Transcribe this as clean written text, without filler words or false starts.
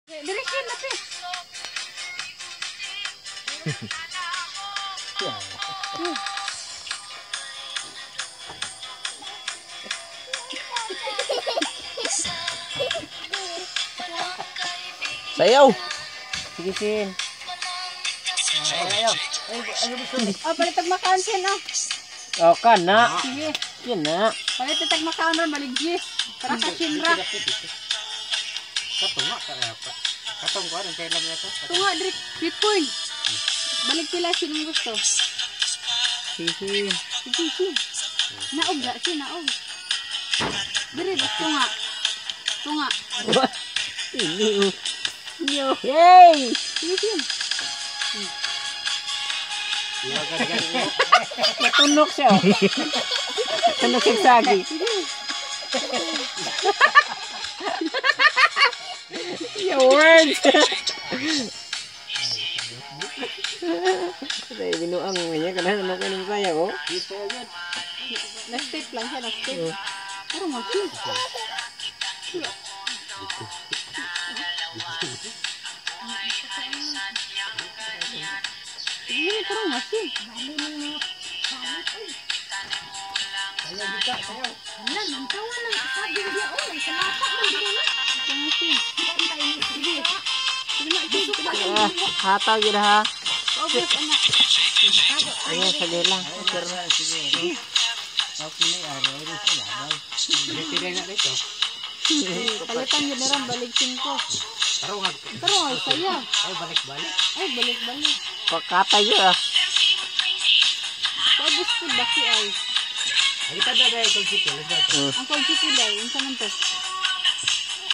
Direkin lapit. Sayaw. Sige, Sin. Ayaw. Oh, palitag makaan sin oh. Oh, kana. Sige. Yan na. Palitag makaan ron maligji. Para ka sinra. Katunga ka pa. Katong ko rin kailan ito. Tunga direk bitcoin. Balik pila sinong gusto. Sige. Sige. Naog ga si naog. Dire tunga. Tunga. Ini. Yo. Yay! Sige. Natunog siya. Tunog siya sagi. Your words. Saya binuang niya kana ano kanang saya oh. Na-step lang siya, na-step. Pero mag-step. Sige, pero mag-step. Wala, nang tawa na. Sabi niya, oh, ang salata man din. Sige. Hataw gyud ha. Obvious, anak. Ayan, sige lang. Sige. Okay na araw rin sila. Bili na dito. Palitan yun na rin, baligsin ko. Tarungan. Pero ay saya. Ay balik-balik. Ay, balik-balik. Pakatay gyud ah. Paubos ko baki ay. Ay kita dada itong sikil. Ang kong sikilay, yung sa man to.